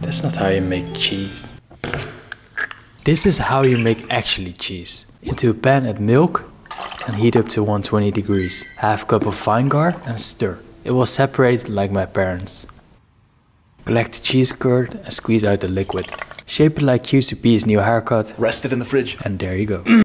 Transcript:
That's not how you make cheese. This is how you make actually cheese. Into a pan add milk and heat up to 120 degrees. Half cup of vinegar and stir. It will separate like my parents. Collect the cheese curd and squeeze out the liquid. Shape it like QCP's new haircut. Rest it in the fridge. And there you go.